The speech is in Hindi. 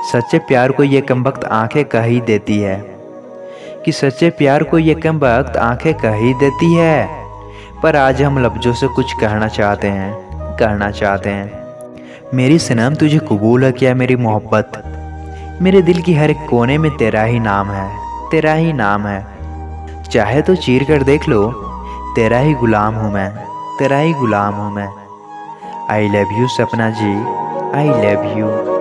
सच्चे प्यार को ये कमबख्त आंखें कह ही देती है कि सच्चे प्यार को ये कमबख्त आंखें कह ही देती है। पर आज हम लफ्ज़ों से कुछ कहना चाहते हैं। मेरी सनम तुझे कबूल है क्या मेरी मोहब्बत? मेरे दिल की हर एक कोने में तेरा ही नाम है। चाहे तो चीर कर देख लो, तेरा ही गुलाम हूँ मैं। आई लव यू सपना जी, आई लव यू।